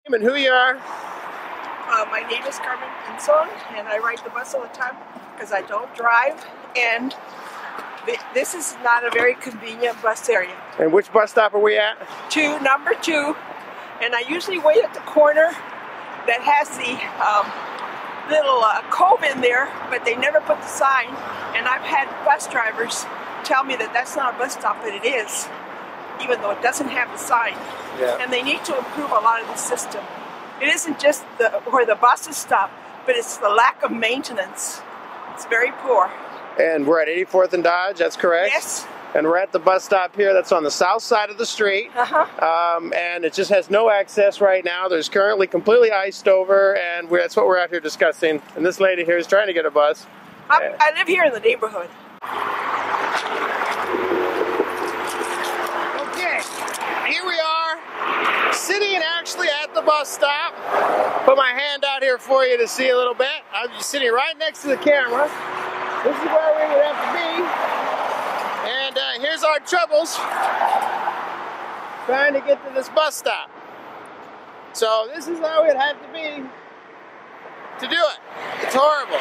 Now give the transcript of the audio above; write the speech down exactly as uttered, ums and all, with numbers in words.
And who you are? Uh, my name is Carmen Pinson, and I ride the bus all the time because I don't drive, and th this is not a very convenient bus area. And which bus stop are we at? Two, number two, and I usually wait at the corner that has the um, little uh, cove in there, but they never put the sign, and I've had bus drivers tell me that that's not a bus stop, but it is, even though it doesn't have the sign. Yeah. And they need to improve a lot of the system. It isn't just the, where the buses stop, but it's the lack of maintenance. It's very poor. And we're at eighty-fourth and Dodge, that's correct? Yes. And we're at the bus stop here that's on the south side of the street. Uh-huh. Um, and it just has no access right now. There's currently completely iced over, and we're, that's what we're out here discussing. And this lady here is trying to get a bus. I, I live here in the neighborhood. Okay, here we are, sitting actually at the bus stop. Put my hand out here for you to see a little bit. I'm just sitting right next to the camera. This is where we would have to be. And uh, here's our troubles trying to get to this bus stop. So this is how it had to be to do it. It's horrible.